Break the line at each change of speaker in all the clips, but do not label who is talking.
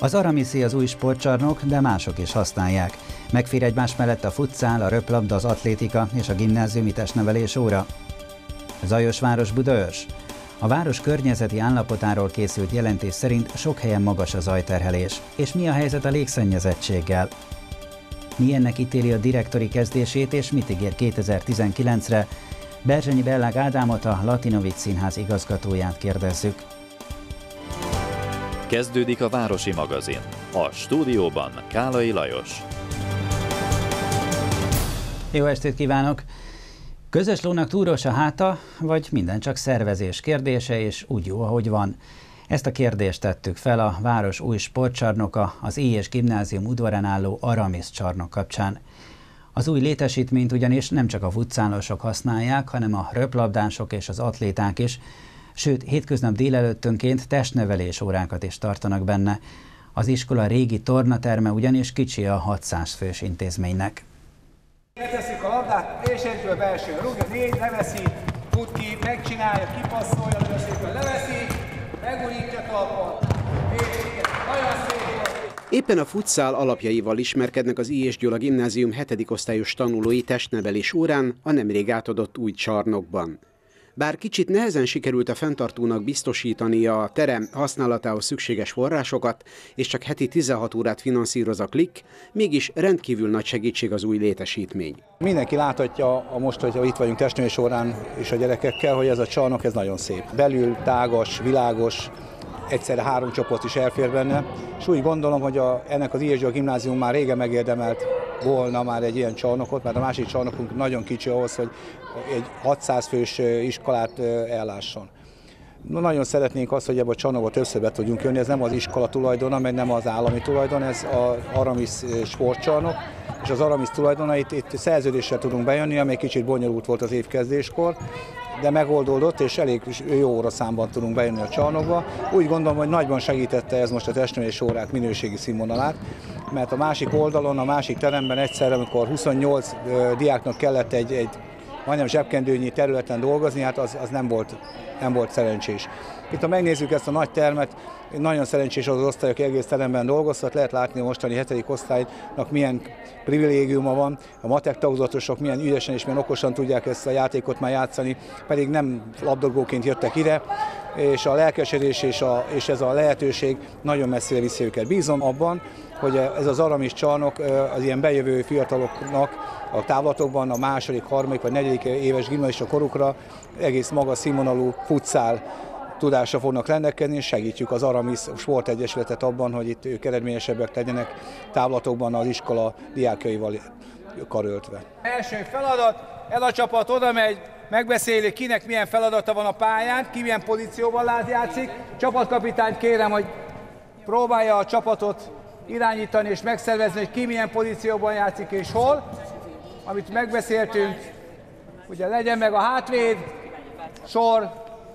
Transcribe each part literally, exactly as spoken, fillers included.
Az Aramiszi az új sportcsarnok, de mások is használják. Megfér egymás mellett a futszál, a röplabda, az atlétika és a gimnáziumi testnevelés óra. Zajosváros Budaörs. A város környezeti állapotáról készült jelentés szerint sok helyen magas a zajterhelés. És mi a helyzet a légszennyezettséggel? Milyennek ítéli a direktori kezdését és mit ígér kétezer-tizenkilencre? Berzsenyi Bellág Ádámot, a Latinovics Színház igazgatóját kérdezzük.
Kezdődik a Városi Magazin. A stúdióban Kálai Lajos.
Jó estét kívánok! Közös lónak túros a háta, vagy minden csak szervezés kérdése, és úgy jó, ahogy van? Ezt a kérdést tettük fel a város új sportcsarnoka, az I és Gimnázium udvarán álló Aramisz csarnok kapcsán. Az új létesítményt ugyanis nem csak a futszálosok használják, hanem a röplabdások és az atléták is, sőt, hétköznap délelőttönként testnevelés órákat is tartanak benne. Az iskola régi tornaterme ugyanis kicsi a hatszáz fős intézménynek.
Leteszik a labdát, és egyről belső rúgja, négy, leveszi, fut ki, megcsinálja, kipasszolja, nagyon szépen leveszi, megurítja talpon, és igen, nagyon szépen.
Éppen a futszál alapjaival ismerkednek az I és Gyula Gimnázium hetedik osztályos tanulói testnevelés órán a nemrég átadott új csarnokban. Bár kicsit nehezen sikerült a fenntartónak biztosítani a terem használatához szükséges forrásokat, és csak heti tizenhat órát finanszíroz a Klik, mégis rendkívül nagy segítség az új létesítmény.
Mindenki láthatja a most, hogy itt vagyunk testnevelés órán és a gyerekekkel, hogy ez a csarnok ez nagyon szép. Belül tágas, világos, egyszerre három csoport is elfér benne, és úgy gondolom, hogy a, ennek az I és Gyula Gimnázium már régen megérdemelt volna már egy ilyen csarnokot, mert a másik csarnokunk nagyon kicsi ahhoz, hogy egy hatszáz fős iskolát ellásson. No, nagyon szeretnénk azt, hogy ebben a csarnokban többször be tudjunk jönni, ez nem az iskola tulajdona, meg nem az állami tulajdon, ez az Aramisz sportcsarnok, és az Aramisz tulajdona, itt, itt szerződéssel tudunk bejönni, amely kicsit bonyolult volt az évkezdéskor, de megoldódott, és elég jó óraszámban tudunk bejönni a csarnokba. Úgy gondolom, hogy nagyban segítette ez most a testnevelés órák minőségi színvonalát, mert a másik oldalon, a másik teremben egyszerre, amikor huszonnyolc diáknak kellett egy, egy majdnem zsebkendőnyi területen dolgozni, hát az, az nem, volt, nem volt szerencsés. Itt, ha megnézzük ezt a nagy termet, nagyon szerencsés az, az osztály, aki egész teremben dolgozhat, lehet látni a mostani hetedik osztálynak milyen privilégiuma van, a matek tagozatosok milyen ügyesen és milyen okosan tudják ezt a játékot már játszani, pedig nem labdarúgóként jöttek ide, és a lelkesedés és, a, és ez a lehetőség nagyon messzire viszi őket. Bízom abban, hogy ez az Aramisz csarnok az ilyen bejövő fiataloknak a távlatokban a második, harmadik vagy negyedik éves gimnazista korukra egész magas színvonalú futszál tudásra fognak rendelkezni, és segítjük az Aramisz Sportegyesületet abban, hogy itt ők eredményesebbek legyenek távlatokban az iskola diákjaival karöltve. Első feladat, ez a csapat oda megy, megbeszéli, kinek milyen feladata van a pályán, ki milyen pozícióban lát játszik. Csapatkapitányt kérem, hogy próbálja a csapatot irányítani és megszervezni, hogy ki milyen pozícióban játszik és hol. Amit megbeszéltünk, ugye legyen meg a hátvéd, sor.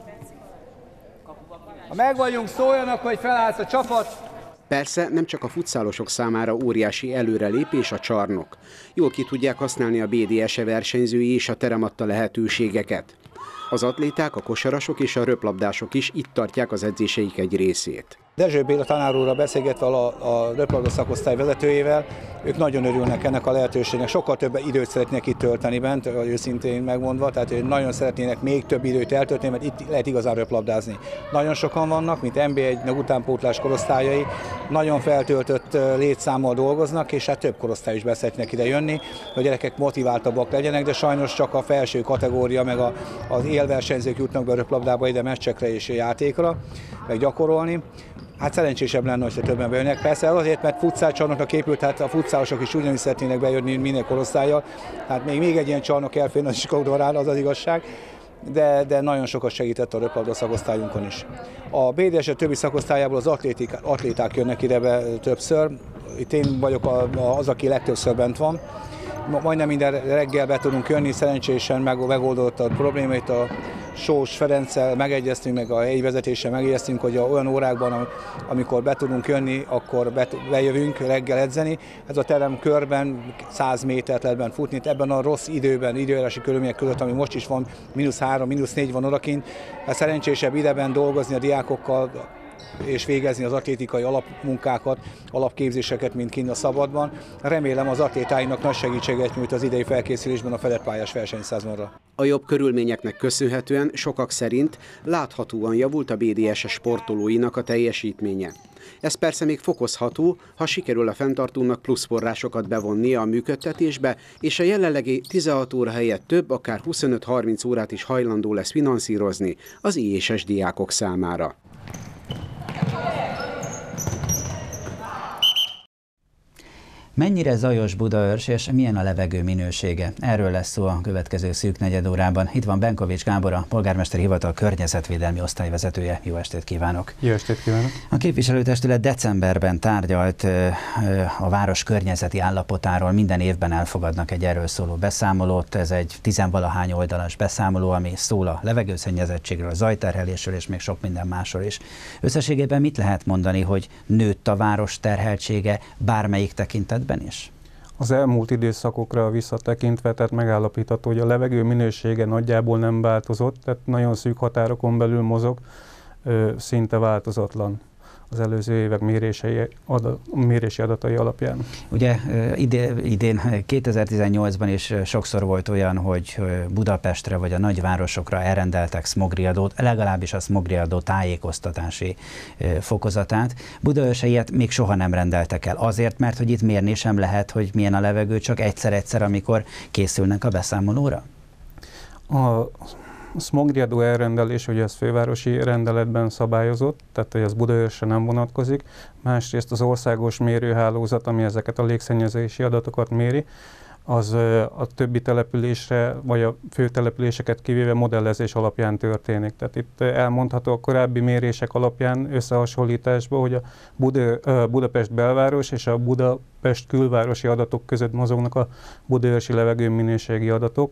Ha meg vagyunk, szóljanak, hogy felállsz a csapat.
Persze nem csak a futszálosok számára óriási előrelépés a csarnok. Jól ki tudják használni a bé dé es e versenyzői és a terem adta lehetőségeket. Az atléták, a kosarasok és a röplabdások is itt tartják az edzéseik egy részét.
Dezső Béla tanár úrral beszélgetve a, a röplabda szakosztály vezetőjével, ők nagyon örülnek ennek a lehetőségnek, sokkal több időt szeretnének itt tölteni bent, őszintén megmondva, tehát nagyon szeretnének még több időt eltölteni, mert itt lehet igazán röplabdázni. Nagyon sokan vannak, mint en bé egy, meg utánpótlás korosztályai, nagyon feltöltött létszámmal dolgoznak, és hát több korosztály is be szeretnének ide jönni, hogy a gyerekek motiváltabbak legyenek, de sajnos csak a felső kategória, meg a, az élversenyzők jutnak be a röplabdába ide meccsekre és játékra, meg gyakorolni. Hát szerencsésebb lenne, hogyha többen bejönnek. Persze azért, mert futszálcsarnoknak épült, hát a futszálosok is ugyanúgy szeretnének bejönni minél korosztállyal. Tehát még, még egy ilyen csarnok elférne az iskola az az igazság, de, de nagyon sokat segített a röplabda szakosztályunkon is. A bé dé es e többi szakosztályából az atlétik, atléták jönnek ide be többször. Itt én vagyok az, aki legtöbbször bent van. Majdnem minden reggel be tudunk jönni, szerencsésen megoldott a problémát. A Sós Ferenccel megegyeztünk, meg a helyi vezetéssel megegyeztünk, hogy olyan órákban, amikor be tudunk jönni, akkor bejövünk reggel edzeni. Ez a terem körben száz métert lehet bent futni, ebben a rossz időben, időjárási körülmények között, ami most is van, mínusz három, mínusz négy van odakint, szerencsésebb ideben dolgozni a diákokkal, és végezni az atlétikai alapmunkákat, alapképzéseket, mint kint a szabadban. Remélem az atlétáinak nagy segítséget nyújt az idei felkészülésben a fedett pályás versenyszezonra.
A jobb körülményeknek köszönhetően sokak szerint láthatóan javult a bé dé es sportolóinak a teljesítménye. Ez persze még fokozható, ha sikerül a fenntartónak plusz forrásokat bevonnia a működtetésbe, és a jelenlegi tizenhat óra helyett több, akár huszonöt-harminc órát is hajlandó lesz finanszírozni az i es es diákok számára.
Mennyire zajos Budaörs, és milyen a levegő minősége? Erről lesz szó a következő szűk negyed órában. Itt van Benkovics Gábor, a polgármesteri hivatal környezetvédelmi osztályvezetője. Jó estét kívánok!
Jó estét kívánok! A
képviselőtestület decemberben tárgyalt a város környezeti állapotáról. Minden évben elfogadnak egy erről szóló beszámolót. Ez egy tizenvalahány oldalas beszámoló, ami szól a levegőszennyezettségről, a zajterhelésről és még sok minden másról is. Összességében mit lehet mondani, hogy nőtt a város terheltsége bármelyik tekintetben is?
Az elmúlt időszakokra visszatekintve, tehát megállapítható, hogy a levegő minősége nagyjából nem változott, tehát nagyon szűk határokon belül mozog, szinte változatlan az előző évek mérései, adat, mérési adatai alapján.
Ugye idén, idén kétezer-tizennyolcban is sokszor volt olyan, hogy Budapestre vagy a nagyvárosokra elrendeltek szmogriadót, legalábbis a szmogriadó tájékoztatási fokozatát. Budaörs ilyet még soha nem rendeltek el. Azért, mert hogy itt mérni sem lehet, hogy milyen a levegő, csak egyszer-egyszer, amikor készülnek a beszámolóra?
A A szmogriadó elrendelés, hogy ez fővárosi rendeletben szabályozott, tehát hogy ez Budaörsre nem vonatkozik. Másrészt az országos mérőhálózat, ami ezeket a légszennyezési adatokat méri, az a többi településre, vagy a főtelepüléseket kivéve modellezés alapján történik. Tehát itt elmondható a korábbi mérések alapján összehasonlításban, hogy a Buda, Budapest belváros és a Budapest külvárosi adatok között mozognak a budaörsi levegőminőségi adatok,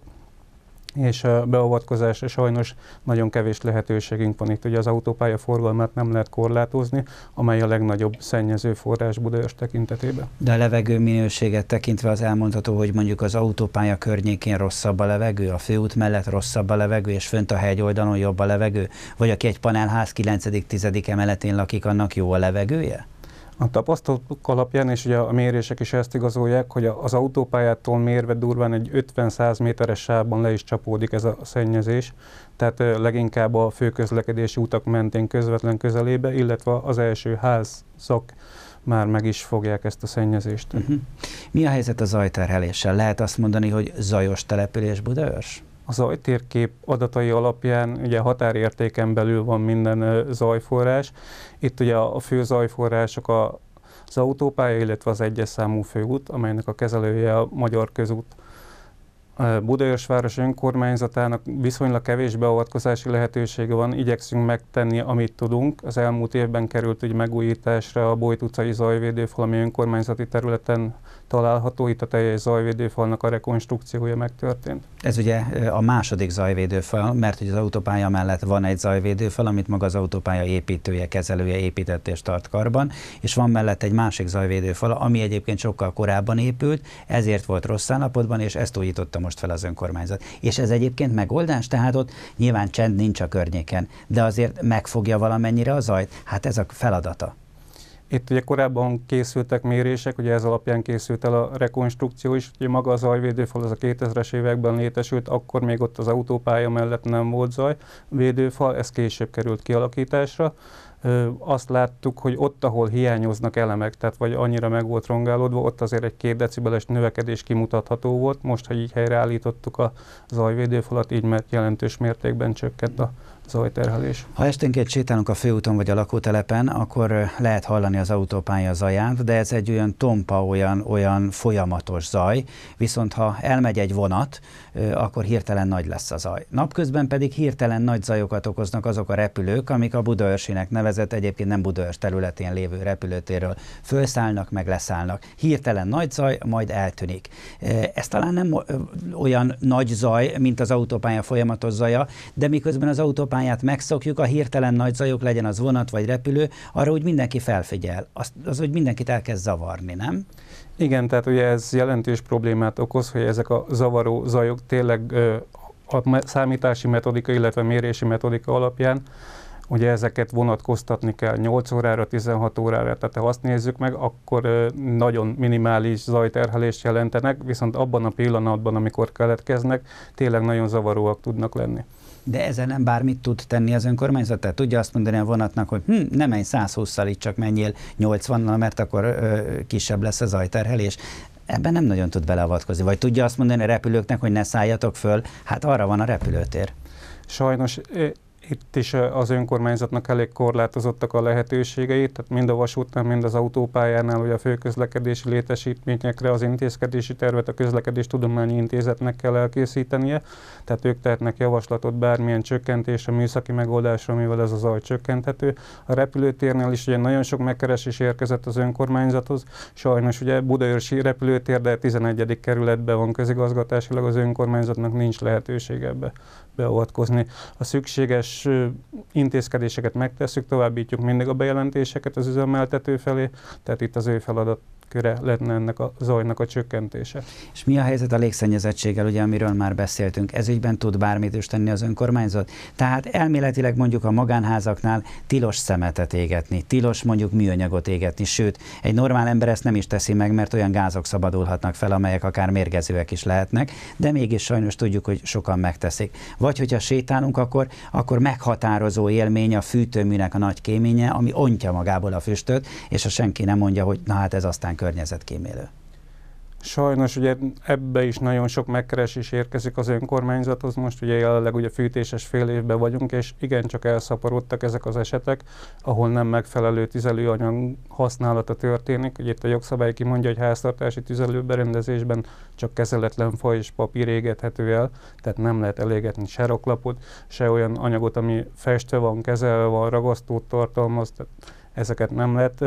és a beavatkozásra sajnos nagyon kevés lehetőségünk van itt. Ugye az autópálya forgalmát nem lehet korlátozni, amely a legnagyobb szennyező forrás Budaörs tekintetében.
De a levegő minőséget tekintve az elmondható, hogy mondjuk az autópálya környékén rosszabb a levegő, a főút mellett rosszabb a levegő, és fönt a hegyoldalon jobb a levegő? Vagy aki egy panelház kilencedik-tizedik emeletén lakik, annak jó a levegője?
A tapasztalatok alapján, és ugye a mérések is ezt igazolják, hogy az autópályától mérve durván egy ötven-száz méteres sávban le is csapódik ez a szennyezés, tehát leginkább a főközlekedési utak mentén közvetlen közelébe, illetve az első házak már meg is fogják ezt a szennyezést.
Uh-huh. Mi a helyzet a zajterheléssel? Lehet azt mondani, hogy zajos település Budaörs?
A zajtérkép adatai alapján ugye határértéken belül van minden zajforrás. Itt ugye a fő zajforrások az autópálya, illetve az egyes számú főút, amelynek a kezelője a Magyar Közút. Budaörs város önkormányzatának viszonylag kevés beavatkozási lehetősége van, igyekszünk megtenni, amit tudunk. Az elmúlt évben került ugye megújításra a Bojt utcai zajvédőfal, ami önkormányzati területen található, itt a teljes zajvédőfalnak a rekonstrukciója megtörtént.
Ez ugye a második zajvédőfal, mert hogy az autópálya mellett van egy zajvédőfal, amit maga az autópálya építője, kezelője épített és tart karban, és van mellett egy másik zajvédőfal, ami egyébként sokkal korábban épült, ezért volt rossz állapotban, és ezt újította most fel az önkormányzat. És ez egyébként megoldás, tehát ott nyilván csend nincs a környéken, de azért megfogja valamennyire a zajt, hát ez a feladata.
Itt ugye korábban készültek mérések, ugye ez alapján készült el a rekonstrukció is, ugye maga a zajvédőfal az a kétezres években létesült, akkor még ott az autópálya mellett nem volt zajvédőfal, ez később került kialakításra. Azt láttuk, hogy ott, ahol hiányoznak elemek, tehát vagy annyira meg volt rongálódva, ott azért egy két decibeles növekedés kimutatható volt. Most, hogy így helyreállítottuk a zajvédőfalat, így mert jelentős mértékben csökkent a zajterhelés.
Ha esténként sétálunk a főúton vagy a lakótelepen, akkor lehet hallani az autópálya zaját, de ez egy olyan tompa, olyan, olyan folyamatos zaj, viszont ha elmegy egy vonat, akkor hirtelen nagy lesz a zaj. Napközben pedig hirtelen nagy zajokat okoznak azok a repülők, amik a Budaörsinek nevezett, egyébként nem Budaörs területén lévő repülőtérről fölszállnak, meg leszállnak. Hirtelen nagy zaj, majd eltűnik. Ez talán nem olyan nagy zaj, mint az autópálya folyamatos zaja, de miközben az autópályát megszokjuk, a hirtelen nagy zajok, legyen az vonat vagy repülő, arra úgy mindenki felfigyel. Az, az hogy mindenkit elkezd zavarni, nem?
Igen, tehát ugye ez jelentős problémát okoz, hogy ezek a zavaró zajok tényleg a számítási metodika, illetve mérési metodika alapján ugye ezeket vonatkoztatni kell nyolc órára, tizenhat órára, tehát ha azt nézzük meg, akkor nagyon minimális zajterhelést jelentenek, viszont abban a pillanatban, amikor keletkeznek, tényleg nagyon zavaróak tudnak lenni.
De ezzel nem bármit tud tenni az önkormányzat? Tehát tudja azt mondani a vonatnak, hogy hm, nem menj száz hússzal, itt csak menjél nyolcvannal, mert akkor ö, kisebb lesz a zajterhelés. Ebben nem nagyon tud beleavatkozni. Vagy tudja azt mondani a repülőknek, hogy ne szálljatok föl, hát arra van a repülőtér.
Sajnos itt is az önkormányzatnak elég korlátozottak a lehetőségei, tehát mind a vasútnál, mind az autópályánál, ugye a főközlekedési létesítményekre az intézkedési tervet a Közlekedéstudományi Intézetnek kell elkészítenie, tehát ők tehetnek javaslatot bármilyen csökkentésre, műszaki megoldásra, mivel ez a zaj csökkenthető. A repülőtérnél is ugye nagyon sok megkeresés érkezett az önkormányzathoz, sajnos ugye Budaörsi repülőtér, de tizenegyedik kerületben van közigazgatásilag, az önkormányzatnak nincs lehetősége ebbe beavatkozni. A szükséges intézkedéseket megtesszük, továbbítjuk mindig a bejelentéseket az üzemeltető felé, tehát itt az ő feladatköre lenne ennek a zajnak a csökkentése.
És mi a helyzet a légszennyezettséggel, ugye, amiről már beszéltünk? Ez ügyben tud bármit is tenni az önkormányzat? Tehát elméletileg mondjuk a magánházaknál tilos szemetet égetni, tilos mondjuk műanyagot égetni, sőt, egy normál ember ezt nem is teszi meg, mert olyan gázok szabadulhatnak fel, amelyek akár mérgezőek is lehetnek, de mégis sajnos tudjuk, hogy sokan megteszik. Vagy hogyha sétálunk, akkor, akkor meghatározó élmény a fűtőműnek a nagy kéménye, ami ontja magából a füstöt, és ha senki nem mondja, hogy na hát ez aztán környezetkímélő.
Sajnos ugye ebbe is nagyon sok megkeresés érkezik az önkormányzathoz, most ugye jelenleg ugye fűtéses fél évben vagyunk, és igencsak elszaporodtak ezek az esetek, ahol nem megfelelő tüzelőanyag használata történik. Ugye itt a jogszabály kimondja, hogy háztartási tüzelőberendezésben csak kezeletlen fa és papír égethető el, tehát nem lehet elégetni se raklapot, se olyan anyagot, ami festve van, kezelve van, ragasztót tartalmaz, tehát ezeket nem lehet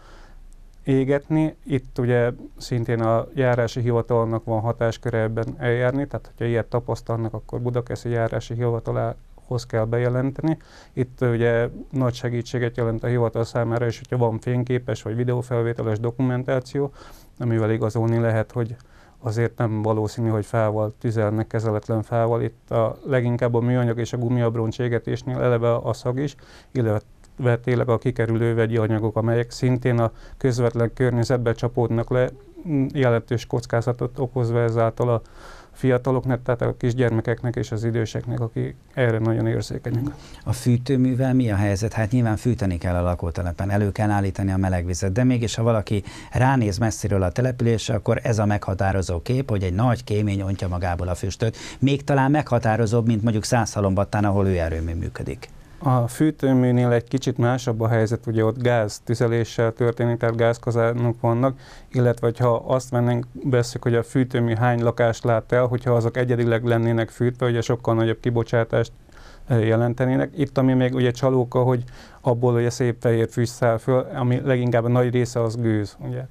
égetni. Itt ugye szintén a járási hivatalnak van hatásköre ebben eljárni, tehát hogyha ilyet tapasztalnak, akkor Budakeszi járási hivatalához kell bejelenteni. Itt ugye nagy segítséget jelent a hivatal számára is, hogyha van fényképes vagy videófelvételes dokumentáció, amivel igazolni lehet, hogy azért nem valószínű, hogy fával tüzelnek, kezeletlen fával. Itt a leginkább a műanyag és a gumiabroncs égetésnél eleve a szag is, illetve tényleg a kikerülő vegyi anyagok, amelyek szintén a közvetlen környezetbe csapódnak le, jelentős kockázatot okozva ezáltal a fiataloknak, tehát a kisgyermekeknek és az időseknek, akik erre nagyon érzékenyek.
A fűtőművel mi a helyzet? Hát nyilván fűteni kell a lakótelepen, elő kell állítani a melegvizet, de mégis ha valaki ránéz messziről a településre, akkor ez a meghatározó kép, hogy egy nagy kémény ontja magából a füstöt, még talán meghatározóbb, mint mondjuk Szászhalombattán, ahol őerőmű működik.
A fűtőműnél egy kicsit másabb a helyzet, ugye ott gáztüzeléssel történik, tehát gázkazánok vannak, illetve ha azt vennénk, veszük, hogy a fűtőmű hány lakást lát el, hogyha azok egyedileg lennének fűtve, ugye sokkal nagyobb kibocsátást jelentenének. Itt, ami még ugye csalóka, hogy abból ugye szép fehér füst száll föl, ami leginkább a nagy része az gőz, ugye.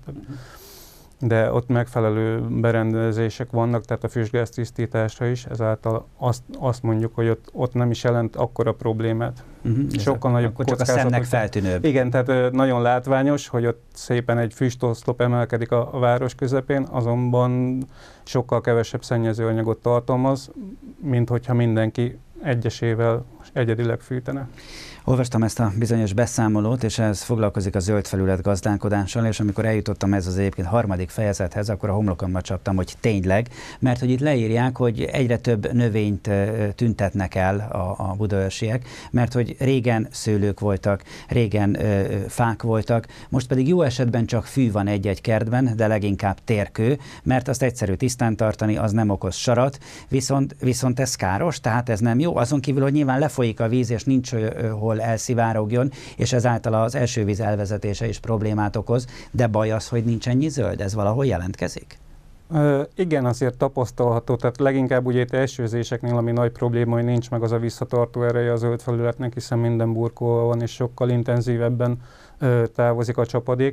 De ott megfelelő berendezések vannak, tehát a füstgáz tisztításra is, ezáltal azt, azt mondjuk, hogy ott, ott nem is jelent akkora problémát.
Uh-huh.
Sokkal nagyobb
akkor csak a szemnek feltűnőbb.
Igen, tehát nagyon látványos, hogy ott szépen egy füstoszlop emelkedik a, a város közepén, azonban sokkal kevesebb szennyezőanyagot tartalmaz, mint hogyha mindenki egyesével egyedileg fűtene.
Olvastam ezt a bizonyos beszámolót, és ez foglalkozik a zöld felület gazdálkodással, és amikor eljutottam ez az egyébként harmadik fejezethez, akkor a homlokomba csaptam, hogy tényleg, mert hogy itt leírják, hogy egyre több növényt tüntetnek el a, a budaörsiek, mert hogy régen szőlők voltak, régen ö, fák voltak, most pedig jó esetben csak fű van egy-egy kertben, de leginkább térkő, mert azt egyszerű tisztán tartani, az nem okoz sarat, viszont, viszont ez káros, tehát ez nem jó, azon kívül, hogy nyilván lefolyik a víz, és nincs hol elszivárogjon, és ezáltal az elsővíz elvezetése is problémát okoz, de baj az, hogy nincs ennyi zöld, ez valahol jelentkezik?
Uh, igen, azért tapasztalható, tehát leginkább ugye itt elsőzéseknél, ami nagy probléma, hogy nincs meg az a visszatartó ereje a zöld felületnek, hiszen minden burkolva van, és sokkal intenzívebben uh, távozik a csapadék,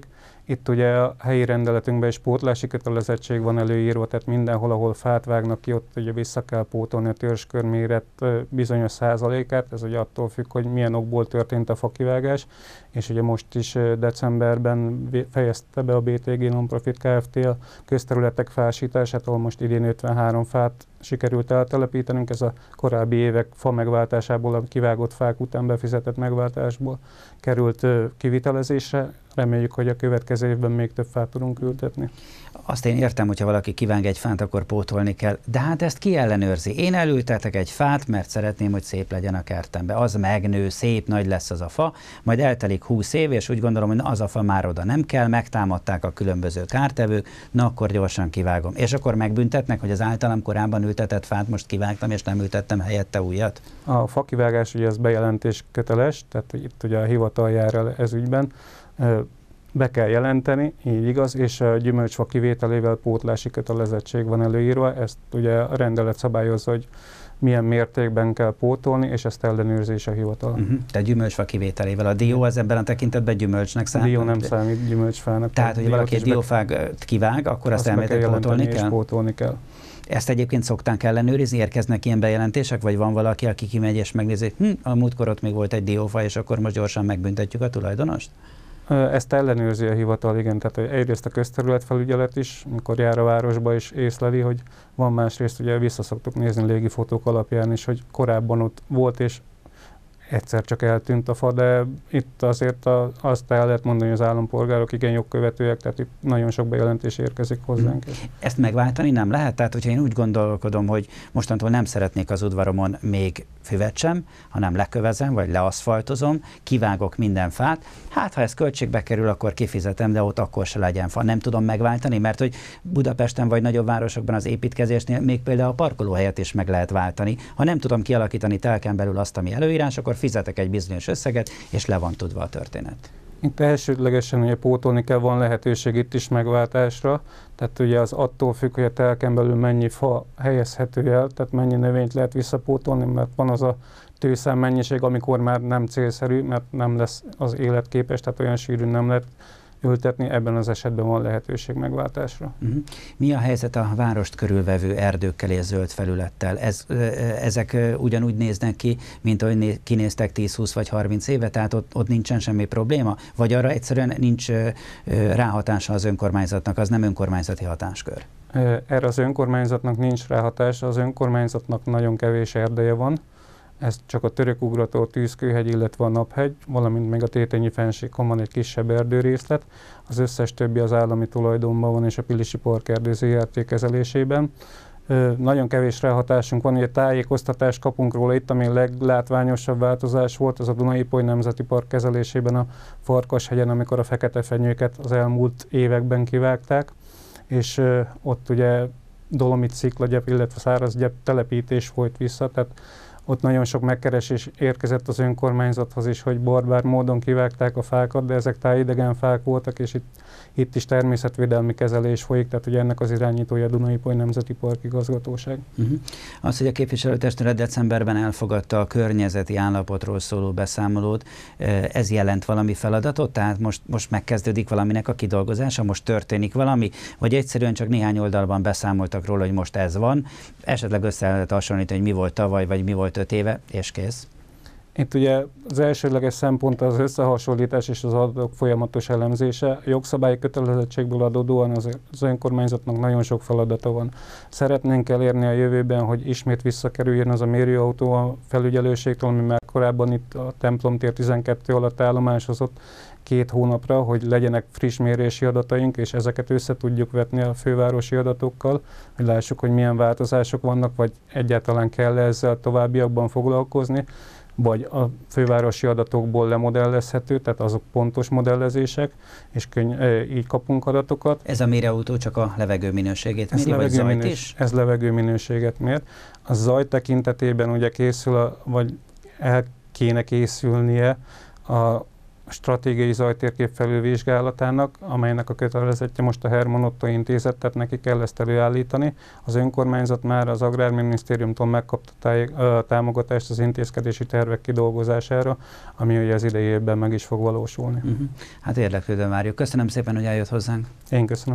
Itt ugye a helyi rendeletünkben is pótlási kötelezettség van előírva, tehát mindenhol, ahol fát vágnak ki, ott ugye vissza kell pótolni a törzskörméret bizonyos százalékát, ez ugye attól függ, hogy milyen okból történt a fakivágás, és ugye most is decemberben fejezte be a bé té gé Nonprofit Kft. A közterületek fásítását, ahol most idén ötvenhárom fát sikerült eltelepítenünk, ez a korábbi évek fa megváltásából, a kivágott fák után befizetett megváltásból került kivitelezésre. Reméljük, hogy a következő évben még több fát tudunk ültetni.
Azt én értem, hogyha valaki kivág egy fát, akkor pótolni kell, de hát ezt ki ellenőrzi? Én elültetek egy fát, mert szeretném, hogy szép legyen a kertembe. Az megnő, szép, nagy lesz az a fa, majd eltelik húsz év, és úgy gondolom, hogy az a fa már oda nem kell, megtámadták a különböző kártevők, na akkor gyorsan kivágom. És akkor megbüntetnek, hogy az általam korábban ültetett fát most kivágtam, és nem ültettem helyette újat?
A fakivágás ugye ez bejelentés köteles, tehát itt ugye a hivatal jár el ez ügyben. Be kell jelenteni, így igaz, és a gyümölcsfa kivételével pótlási kötelezettség van előírva. Ezt ugye a rendelet szabályozza, hogy milyen mértékben kell pótolni, és ezt ellenőrzés a hivatal.
Uh-huh. Tehát gyümölcsfa kivételével. A dió az ebben a tekintetben gyümölcsnek számít?
A dió nem számít gyümölcsfának.
Tehát, hogy valaki egy diófát kivág, akkor azt, azt elméletileg pótolni kell?
pótolni kell.
Ezt egyébként szokták ellenőrizni, érkeznek ilyen bejelentések, vagy van valaki, aki kimegy és megnézi, hm, a múltkor ott még volt egy diófa, és akkor most gyorsan megbüntetjük a tulajdonost?
Ezt ellenőrzi a hivatal, igen, tehát egyrészt a közterületfelügyelet is, amikor jár a városba is észleli, hogy van, másrészt ugye vissza szoktuk nézni légi fotók alapján is, hogy korábban ott volt, és egyszer csak eltűnt a fa, de itt azért a, azt el lehet mondani, hogy az állampolgárok igen jogkövetőek, tehát itt nagyon sok bejelentés érkezik hozzánk. Hmm.
Ezt megváltani nem lehet? Tehát, hogyha én úgy gondolkodom, hogy mostantól nem szeretnék az udvaromon még füvet sem, hanem lekövezem, vagy leaszfaltozom, kivágok minden fát, hát ha ez költségbe kerül, akkor kifizetem, de ott akkor se legyen fa. Nem tudom megváltani, mert hogy Budapesten vagy nagyobb városokban az építkezésnél még például a parkolóhelyet is meg lehet váltani. Ha nem tudom kialakítani telken belül azt, ami előírás, akkor fizetek egy bizonyos összeget, és le van tudva a történet.
Itt elsődlegesen ugye pótolni kell, van lehetőség itt is megváltásra, tehát ugye az attól függ, hogy a telken belül mennyi fa helyezhető el, tehát mennyi növényt lehet visszapótolni, mert van az a tőszám mennyiség, amikor már nem célszerű, mert nem lesz az életképes, tehát olyan sűrűn nem lehet ültetni, ebben az esetben van lehetőség megváltásra.
Uh-huh. Mi a helyzet a várost körülvevő erdőkkel és zöld felülettel? Ez, ezek ugyanúgy néznek ki, mint ahogy kinéztek tíz, húsz vagy harminc éve, tehát ott, ott nincsen semmi probléma? Vagy arra egyszerűen nincs ráhatása az önkormányzatnak, az nem önkormányzati hatáskör?
Erre az önkormányzatnak nincs ráhatása, az önkormányzatnak nagyon kevés erdeje van. Ez csak a Törökugrató, Tűzkőhegy, illetve a Naphegy, valamint még a Tétényi-fennsíkon van egy kisebb erdőrészlet. Az összes többi az állami tulajdonban van, és a Pilisi Parkerdő zé er té kezelésében. Ö, nagyon kevés ráhatásunk van, ugye tájékoztatást kapunk róla itt, ami a leglátványosabb változás volt, az a Duna-Ipoly Nemzeti Park kezelésében a Farkashegyen, amikor a fekete fenyőket az elmúlt években kivágták, és ö, ott ugye dolomit sziklagyep, illetve szárazgyep telepítés folyt vissza, tehát ott nagyon sok megkeresés érkezett az önkormányzathoz is, hogy barbár módon kivágták a fákat, de ezek tájidegen fák voltak, és itt, itt is természetvédelmi kezelés folyik, tehát ugye ennek az irányítója a Duna-Ipoly Nemzeti Park Igazgatóság.
Uh-huh. Az, hogy a képviselőtestület decemberben elfogadta a környezeti állapotról szóló beszámolót, ez jelent valami feladatot? Tehát most, most megkezdődik valaminek a kidolgozása, most történik valami, vagy egyszerűen csak néhány oldalban beszámoltak róla, hogy most ez van, esetleg össze lehet hasonlítani, hogy mi volt tavaly, vagy mi volt öt éve, és kész?
Itt ugye az elsődleges szempont az összehasonlítás és az adatok folyamatos elemzése. A jogszabályi kötelezettségből adódóan az, az önkormányzatnak nagyon sok feladata van. Szeretnénk elérni a jövőben, hogy ismét visszakerüljön az a mérőautó a felügyelőségtől, ami már korábban itt a Templomtér tizenkettő alatt állomásozott két hónapra, hogy legyenek friss mérési adataink, és ezeket össze tudjuk vetni a fővárosi adatokkal, hogy lássuk, hogy milyen változások vannak, vagy egyáltalán kell ezzel továbbiakban foglalkozni, vagy a fővárosi adatokból lemodellezhető, tehát azok pontos modellezések, és könny- így kapunk adatokat.
Ez a mérőautó csak a levegő minőségét méri, vagy zajt minős- is?
Ez levegő minőséget mér. A zaj tekintetében ugye készül, a, vagy el kéne készülnie a stratégiai zajtérkép felülvizsgálatának, amelynek a kötelezettje most a Herman Otto Intézet, tehát neki kell ezt előállítani. Az önkormányzat már az Agrárminisztériumtól megkapta a támogatást az intézkedési tervek kidolgozására, ami ugye az idei évben meg is fog valósulni.
Uh-huh. Hát érdeklődően várjuk. Köszönöm szépen, hogy eljött hozzánk.
Én köszönöm.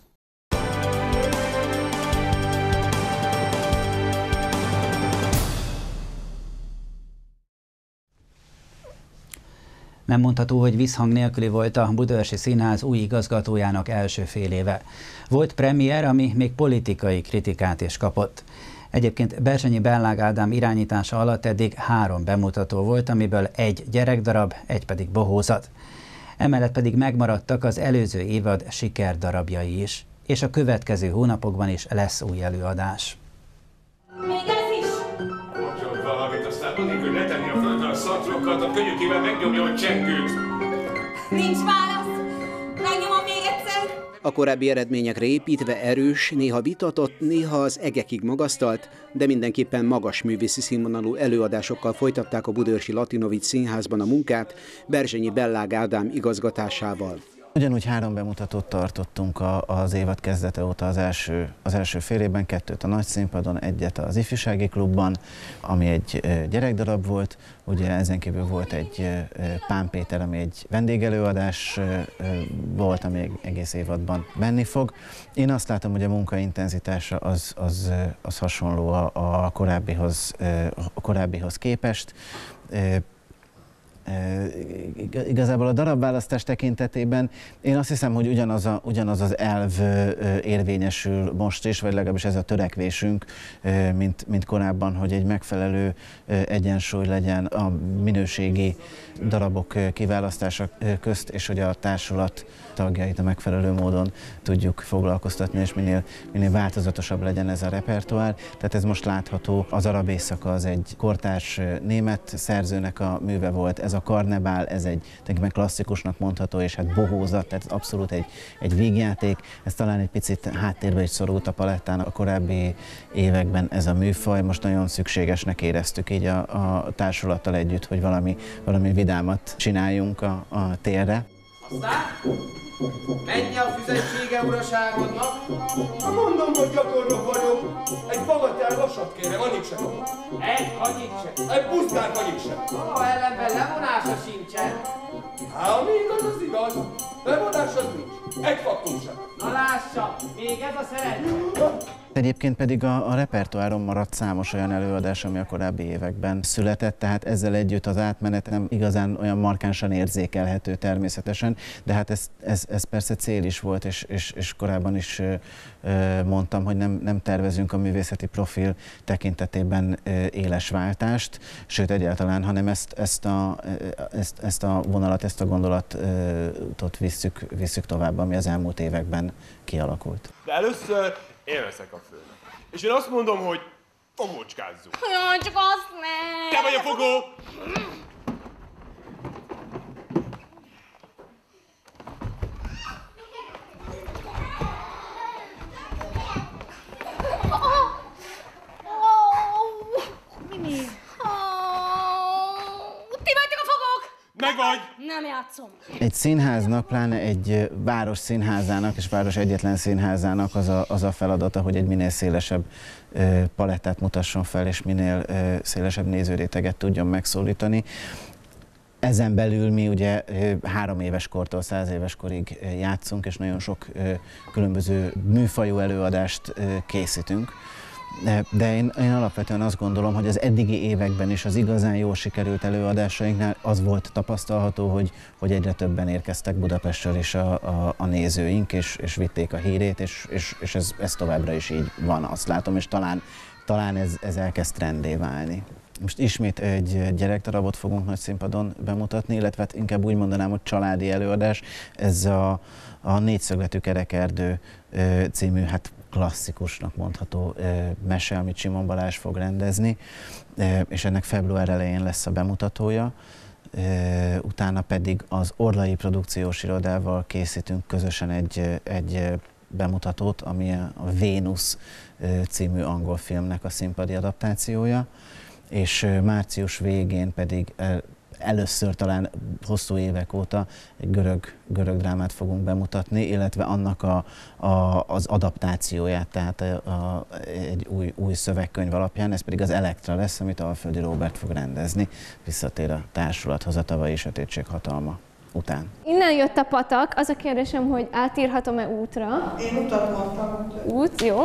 Nem mondható, hogy visszhang nélküli volt a Budaörsi Színház új igazgatójának első fél éve. Volt premier, ami még politikai kritikát is kapott. Egyébként Berzsenyi Bellág Ádám irányítása alatt eddig három bemutató volt, amiből egy gyerekdarab, egy pedig bohózat. Emellett pedig megmaradtak az előző évad sikerdarabjai is, és a következő hónapokban is lesz új előadás.
Még ez is!
Mondjon valamit, aztán tudik, hogy letenni a földre a szatrokat, a könyökével megnyomja a csengőt.
Nincs válasz! Megnyomom még egyszer!
A korábbi eredményekre építve erős, néha vitatott, néha az egekig magasztalt, de mindenképpen magas művészi színvonalú előadásokkal folytatták a Budaörsi Latinovics Színházban a munkát Berzsenyi Bellág Ádám igazgatásával.
Ugyanúgy három bemutatót tartottunk a, az évad kezdete óta az első, az első fél évben, kettőt a Nagyszínpadon, egyet az Ifjúsági Klubban, ami egy gyerekdarab volt. Ugye ezen kívül volt egy Pán Péter, ami egy vendégelőadás volt, ami egész évadban menni fog. Én azt látom, hogy a munkaintenzitása az, az, az hasonló a, a, korábbihoz, a korábbihoz képest. Igazából a darabválasztás tekintetében én azt hiszem, hogy ugyanaz, a, ugyanaz az elv érvényesül most is, vagy legalábbis ez a törekvésünk, mint, mint korábban, hogy egy megfelelő egyensúly legyen a minőségi darabok kiválasztása közt, és hogy a társulat tagjait a megfelelő módon tudjuk foglalkoztatni, és minél, minél változatosabb legyen ez a repertoár. Tehát ez most látható, az Arab éjszaka az egy kortárs német szerzőnek a műve volt, ez a Karnebál, ez egy klasszikusnak mondható, és hát bohózat, tehát abszolút egy, egy vígjáték. Ez talán egy picit háttérbe is szorult a palettán a korábbi években ez a műfaj. Most nagyon szükségesnek éreztük így a, a társulattal együtt, hogy valami, valami vidámat csináljunk a, a térre.
Aztán? Mennyi a fizetsége, uraságodnak?
Ha mondom, hogy gyakornok vagyok, egy bagatell vasat kérem, annyit se kapok.
Egy hagyit se.
Egy pusztán annyit se.
A ellenben levonása sincsen.
Hát, ami igaz, az igaz. Levonás az nincs. Egy faktum sem.
Na lássa, még ez a szerencse.
Egyébként pedig a, a repertoáron maradt számos olyan előadás, ami a korábbi években született, tehát ezzel együtt az átmenet nem igazán olyan markánsan érzékelhető természetesen, de hát ez, ez, ez persze cél is volt, és, és, és korábban is ö, mondtam, hogy nem, nem tervezünk a művészeti profil tekintetében ö, éles váltást, sőt egyáltalán, hanem ezt, ezt, a, ezt, ezt a vonalat, ezt a gondolatot visszük, visszük tovább, ami az elmúlt években kialakult.
De először én leszek a főnök. És én azt mondom, hogy komocskázzunk.
Jaj, csak azt ne!
Te vagy a fogó!
Mimi! Ti vagytok a fogók!
Meg vagy!
Nem játszom.
Egy színháznak, pláne egy város színházának és város egyetlen színházának az a, az a feladata, hogy egy minél szélesebb ö, palettát mutasson fel, és minél ö, szélesebb nézőréteget tudjon megszólítani. Ezen belül mi ugye három éves kortól száz éves korig játszunk, és nagyon sok ö, különböző műfajú előadást ö, készítünk. De én, én alapvetően azt gondolom, hogy az eddigi években is az igazán jól sikerült előadásainknál az volt tapasztalható, hogy, hogy egyre többen érkeztek Budapestről is a, a, a nézőink, és, és vitték a hírét, és, és, és ez, ez továbbra is így van, azt látom, és talán, talán ez, ez elkezd trendé válni. Most ismét egy gyerekdarabot fogunk Nagyszínpadon bemutatni, illetve inkább úgy mondanám, hogy családi előadás. Ez a, a Négyszögletű Kerekerdő című, hát klasszikusnak mondható mese, amit Simon Balázs fog rendezni, és ennek február elején lesz a bemutatója. Utána pedig az Orlai Produkciós Irodával készítünk közösen egy, egy bemutatót, ami a Vénusz című angol filmnek a színpadi adaptációja, és március végén pedig először talán hosszú évek óta egy görög, görög drámát fogunk bemutatni, illetve annak a, a, az adaptációját, tehát a, a, egy új, új szövegkönyv alapján, ez pedig az Elektra lesz, amit Alföldi Róbert fog rendezni, visszatér a társulathoz a tavalyi Sötétség hatalma után.
Innen jött a patak, az a kérdésem, hogy átírhatom-e útra?
Én utat mondtam.
Út, jó.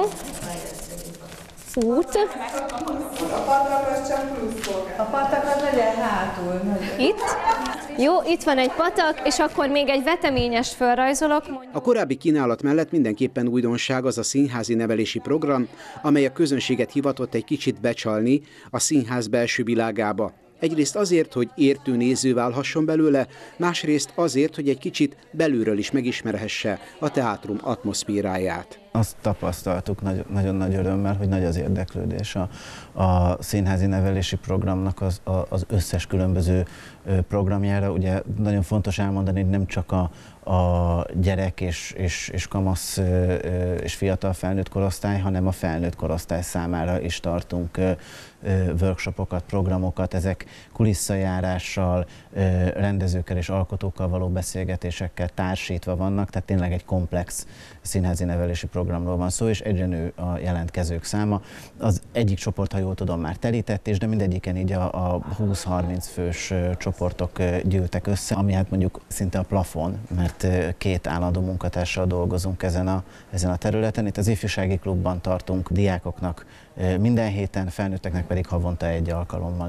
Út.
A patak az csak plusz fog. A patak az legyen hátul.
Itt. Jó, itt van egy patak, és akkor még egy veteményest felrajzolok.
A korábbi kínálat mellett mindenképpen újdonság az a színházi nevelési program, amely a közönséget hivatott egy kicsit becsalni a színház belső világába. Egyrészt azért, hogy értő néző válhasson belőle, másrészt azért, hogy egy kicsit belülről is megismerhesse a teátrum atmoszféráját.
Azt tapasztaltuk nagy, nagyon nagy örömmel, hogy nagy az érdeklődés a, a színházi nevelési programnak az, a, az összes különböző programjára. Ugye nagyon fontos elmondani, hogy nem csak a, a gyerek és, és, és kamasz és fiatal felnőtt korosztály, hanem a felnőtt korosztály számára is tartunk workshopokat, programokat, ezek kulisszajárással, rendezőkkel és alkotókkal való beszélgetésekkel társítva vannak, tehát tényleg egy komplex színházi nevelési programról van szó, és egyre nő a jelentkezők száma. Az egyik csoport, ha jól tudom, már telített, és de mindegyiken így a, a húsz-harminc fős csoportok gyűltek össze, ami hát mondjuk szinte a plafon, mert két állandó munkatársal dolgozunk ezen a, ezen a területen. Itt az ifjúsági klubban tartunk diákoknak minden héten, felnőtteknek pedig havonta egy alkalommal.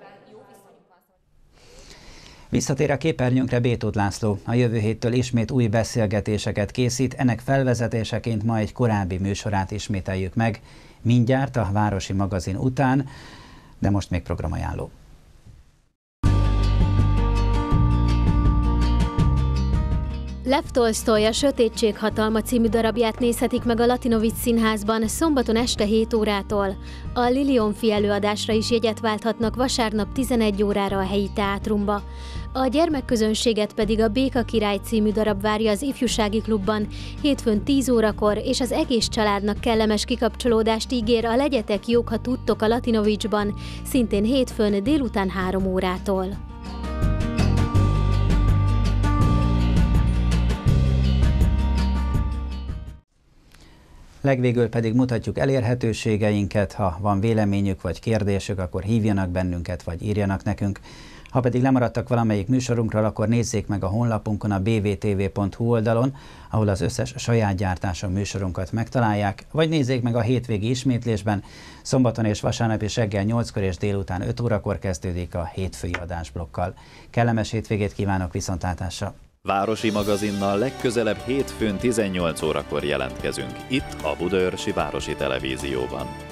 Visszatér a képernyőnkre B. Tóth László. A jövő héttől ismét új beszélgetéseket készít, ennek felvezetéseként ma egy korábbi műsorát ismételjük meg, mindjárt a Városi Magazin után, de most még programajánló.
Lev Tolsztoj a Sötétség hatalma című darabját nézhetik meg a Latinovics Színházban szombaton este hét órától. A Lilionfi előadásra is jegyet válthatnak vasárnap tizenegy órára a helyi teátrumba. A gyermekközönséget pedig a Béka király című darab várja az ifjúsági klubban hétfőn tíz órakor, és az egész családnak kellemes kikapcsolódást ígér a Legyetek jók, ha tudtok a Latinovicsban, szintén hétfőn délután három órától.
Legvégül pedig mutatjuk elérhetőségeinket, ha van véleményük vagy kérdésük, akkor hívjanak bennünket, vagy írjanak nekünk. Ha pedig lemaradtak valamelyik műsorunkról, akkor nézzék meg a honlapunkon a b v t v pont h u oldalon, ahol az összes saját gyártású műsorunkat megtalálják, vagy nézzék meg a hétvégi ismétlésben, szombaton és vasárnap is reggel nyolckor és délután öt órakor kezdődik a hétfői adásblokkal. Kellemes hétvégét kívánok, viszontlátásra!
Városi Magazinnal legközelebb hétfőn tizennyolc órakor jelentkezünk, itt a Budaörsi Városi Televízióban.